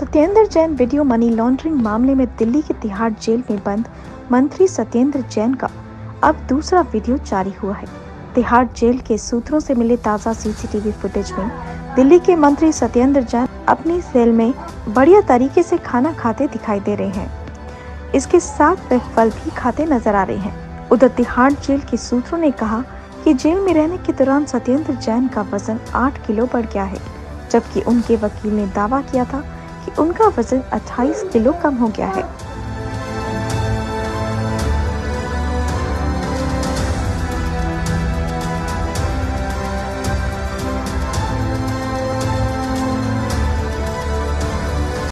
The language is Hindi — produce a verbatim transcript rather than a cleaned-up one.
Satyendra Jain video money laundering मामले में दिल्ली के तिहाड़ जेल में बंद मंत्री सत्येंद्र जैन का अब दूसरा वीडियो जारी हुआ है। तिहाड़ जेल के सूत्रों से मिले ताज़ा सीसीटीवी फुटेज में दिल्ली के मंत्री सत्येंद्र जैन अपनी सेल में बढ़िया तरीके से खाना खाते दिखाई दे रहे हैं। इसके साथ वे फल भी खाते नजर आ रहे हैं। उधर तिहाड़ जेल के सूत्रों ने कहा कि जेल में रहने के दौरान सत्येंद्र जैन का वजन आठ किलो बढ़ गया है, जबकि उनके वकील ने दावा किया था कि उनका वजन अट्ठाईस किलो कम हो गया है।